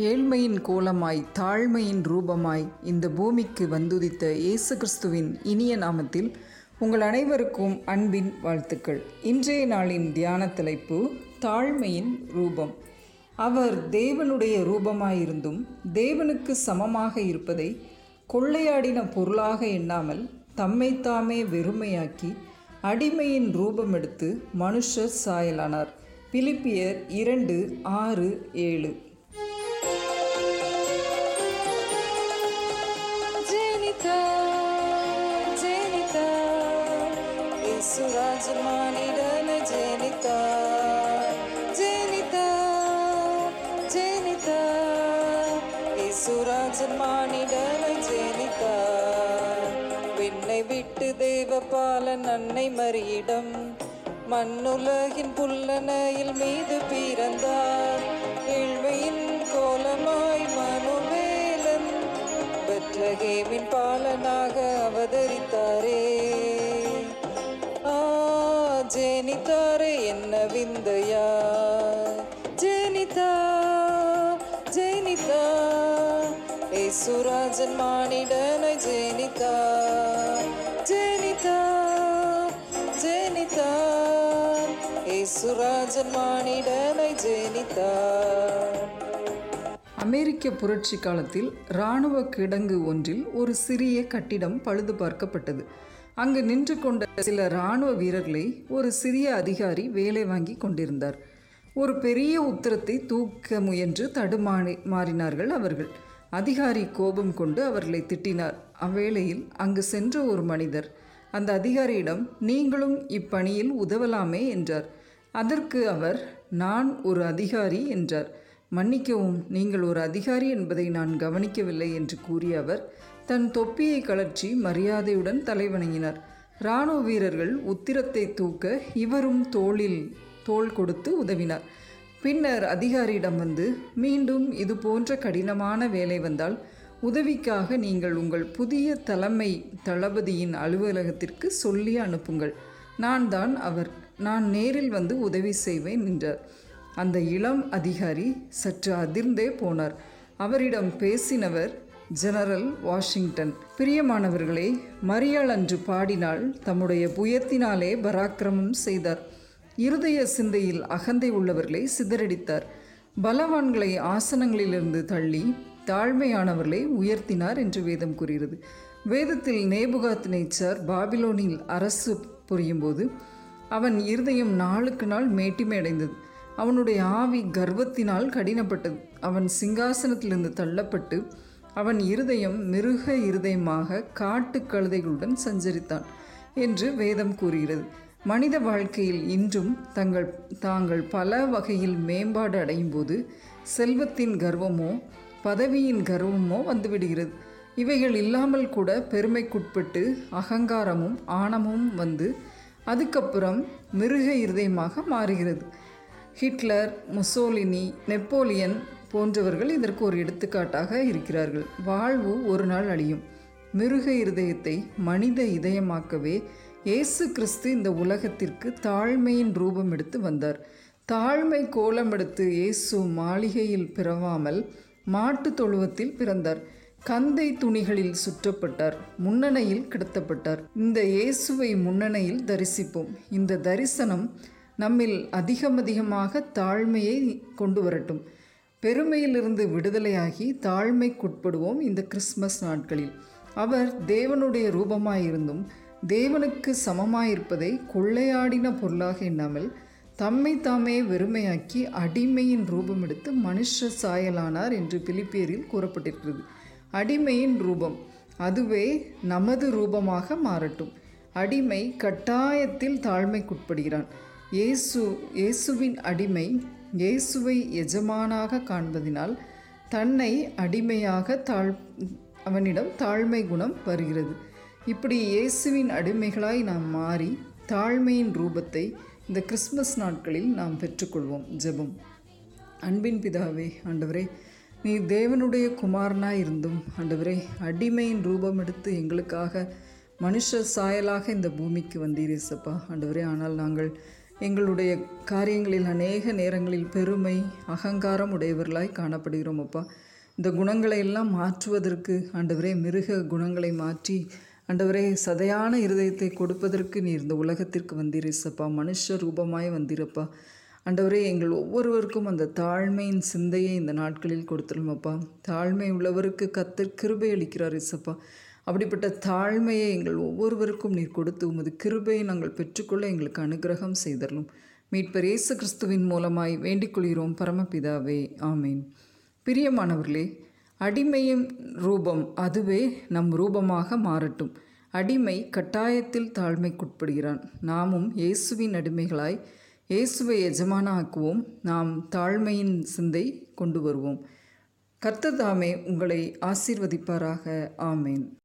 ஏழ்மையின் கோலமாய் தாழ்மையின் ரூபமாய் இந்த பூமிக்கு வந்துதித்த இயேசு கிறிஸ்துவின் இனிய நாமத்தில் உங்கள் அனைவருக்கும் அன்பின் வாழ்த்துக்கள். இன்றைய நாளின் தியான தலைப்பு தாழ்மையின் ரூபம். அவர் தேவனுடைய ரூபமாயிருந்தும் தேவனுக்கு சமமாக இருப்பதை கொள்ளையாடின பொருளாக எண்ணாமல் தம்மைத்தாமே வெறுமையாக்கி அடிமையின் ரூபம் எடுத்து மனுஷர் சாயலானார். பிலிப்பியர் 2:6-7. விண்ணை விட்டு தேவபாலன் அன்னை மரியிடம் மண்ணுலகின் புல்லனையில் மீது பிறந்தார். ஏழ்மையின் கோலமாய் மனுவேலன் பெத்லகேமின் பாலனாக அவதரித்தாரே. ஜெனித்தாரே என்ன விந்தையா, ஜெனிதா ஜெனிதா ஏசுராஜன் மானிடனை ஜெனிதா ஜெனிதா ஜெனிதா ஏசுராஜன் மானிடனை ஜெனிதா. அமெரிக்க புரட்சி காலத்தில் இராணுவ கிடங்கு ஒன்றில் ஒரு சிறிய கட்டிடம் பழுது பார்க்கப்பட்டது. அங்கு நின்று கொண்ட சில இராணுவ வீரர்களை ஒரு சிறிய அதிகாரி வேலை வாங்கி கொண்டிருந்தார். ஒரு பெரிய உத்தரத்தை தூக்க முயன்று மாறினார்கள் அவர்கள். அதிகாரி கோபம் கொண்டு அவர்களை திட்டினார். அவ்வேளையில் அங்கு சென்ற ஒரு மனிதர் அந்த அதிகாரியிடம், நீங்களும் இப்பணியில் உதவலாமே என்றார். அதற்கு அவர், நான் ஒரு அதிகாரி என்றார். மன்னிக்கவும், நீங்கள் ஒரு அதிகாரி என்பதை நான் கவனிக்கவில்லை என்று கூறிய அவர் தன் தொப்பியை கழற்றி மரியாதையுடன் தலைவணங்கினார். இராணுவ வீரர்கள் உத்திரத்தை தூக்க இவரும் தோள் கொடுத்து உதவினார். பின்னர் அதிகாரியிடம் வந்து, மீண்டும் இது போன்ற கடினமான வேலை வந்தால் உதவிக்காக நீங்கள் உங்கள் புதிய தலைமை தளபதியின் அலுவலகத்திற்கு சொல்லி அனுப்புங்கள். நான் நேரில் வந்து உதவி செய்வேன் என்றார். அந்த இளம் அதிகாரி சற்று அதிர்ந்தே போனார். அவரிடம் பேசினவர் ஜெனரல் வாஷிங்டன். பிரியமானவர்களே, மரியாள் அன்று பாடினால் தம்முடைய புயத்தினாலே பராக்கிரமம் செய்தார். இருதய சிந்தையில் அகந்தை உள்ளவர்களை சிதறடித்தார். பலவான்களை ஆசனங்களிலிருந்து தள்ளி தாழ்மையானவர்களை உயர்த்தினார் என்று வேதம் கூறுகிறது. வேதத்தில் நேபுகாத்நேச்சார் பாபிலோனில் அரசு புரியும்போது அவன் இருதயம் நாளுக்கு நாள் மேட்டிமை அடைந்தது. அவனுடைய ஆவி கர்வத்தினால் கடினப்பட்டது. அவன் சிங்காசனத்திலிருந்து தள்ளப்பட்டு அவன் இருதயம் மிருக இருதயமாக காட்டு கழுதைகளுடன் சஞ்சரித்தான் என்று வேதம் கூறுகிறது. மனித வாழ்க்கையில் இன்றும் தாங்கள் பல வகையில் மேம்பாடு அடையும் போது செல்வத்தின் கர்வமோ பதவியின் கர்வமோ வந்துவிடுகிறது. இவைகள் இல்லாமல் கூட பெருமைக்குட்பட்டு அகங்காரமும் ஆணமும் வந்து அதுக்கப்புறம் மிருக இருதயமாக மாறுகிறது. ஹிட்லர், முசோலினி, நெப்போலியன் போன்றவர்கள் இதற்கு ஒரு எடுத்துக்காட்டாக இருக்கிறார்கள். வாழ்வு ஒரு நாள் அழியும். மிருக இருதயத்தை மனித இதயமாக்கவே இயேசு கிறிஸ்து இந்த உலகத்திற்கு தாழ்மையின் ரூபம் எடுத்து வந்தார். தாழ்மை கோலம் எடுத்து இயேசு மாளிகையில் பிறவாமல் மாட்டு தொழுவத்தில் பிறந்தார். கந்தை துணிகளில் சுற்றப்பட்டார். முன்னணையில் கிடத்தப்பட்டார். இந்த இயேசுவை முன்னணையில் தரிசிப்போம். இந்த தரிசனம் நம்மில் அதிகமாக தாழ்மையை கொண்டு வரட்டும். பெருமையிலிருந்து விடுதலையாகி தாழ்மைக்குட்படுவோம். இந்த கிறிஸ்மஸ் நாட்களில் அவர் தேவனுடைய ரூபமாயிருந்தும் தேவனுக்கு சமமாயிருப்பதை கொள்ளையாடின பொருளாக எண்ணாமல் தம்மை தாமே வெறுமையாக்கி அடிமையின் ரூபம் எடுத்து மனுஷ சாயலானார் என்று பிலிப்பியரில் கூறப்பட்டிருக்கிறது. அடிமையின் ரூபம், அதுவே நமது ரூபமாக மாறட்டும். அடிமை கட்டாயத்தில் தாழ்மைக்குட்படுகிறான். இயேசுவின் அடிமை இயேசுவை எஜமானாக காண்பதினால் தன்னை அடிமையாக அவனிடம் தாழ்மை குணம் வருகிறது. இப்படி இயேசுவின் அடிமைகளாய் நாம் மாறி தாழ்மையின் ரூபத்தை இந்த கிறிஸ்மஸ் நாட்களில் நாம் பெற்றுக்கொள்வோம். ஜெபம். அன்பின் பிதாவே, ஆண்டவரே, நீ தேவனுடைய குமாரனாய் இருந்தும் ஆண்டவரே அடிமையின் ரூபம் எடுத்து எங்களுக்காக மனுஷ சாயலாக இந்த பூமிக்கு வந்தீரேசப்பா ஆண்டவரே. ஆனால் நாங்கள் எங்களுடைய காரியங்களில் அநேக நேரங்களில் பெருமை அகங்காரம் உடையவர்களாய் காணப்படுகிறோம் அப்பா. இந்த குணங்களை எல்லாம் மாற்றுவதற்கு ஆண்டவரே, மிருக குணங்களை மாற்றி ஆண்டவரே, சதையான இருதயத்தை கொடுப்பதற்கு நீர் இந்த உலகத்திற்கு வந்தீரப்பா. மனுஷ ரூபமாய் வந்தீரப்பா. ஆண்டவரே, எங்கள் ஒவ்வொருவருக்கும் அந்த தாழ்மையின் சிந்தையை இந்த நாட்களில் கொடுத்துருமப்பா. தாழ்மை உள்ளவருக்கு கர்த்தர் கிருபை அளிக்கிறார் இசப்பா. அப்படிப்பட்ட தாழ்மையை எங்கள் ஒவ்வொருவருக்கும் நீர் கொடுத்து உமது கிருபையை நாங்கள் பெற்றுக்கொள்ள எங்களுக்கு அனுகிரகம் செய்தரலும். மீட்பர் இயேசு கிறிஸ்துவின் மூலமாய் வேண்டிக் கொள்கிறோம் பரமபிதாவே, ஆமேன். பிரியமானவர்களே, அடிமையின் ரூபம் அதுவே நம் ரூபமாக மாறட்டும். அடிமை கட்டாயத்தில் தாழ்மைக்குட்படுகிறான். நாமும் இயேசுவின் அடிமைகளாய் இயேசுவை எஜமான ஆக்குவோம். நாம் தாழ்மையின் சிந்தை கொண்டு வருவோம். கர்த்தர் தாமே உங்களை ஆசீர்வதிப்பாராக. ஆமேன்.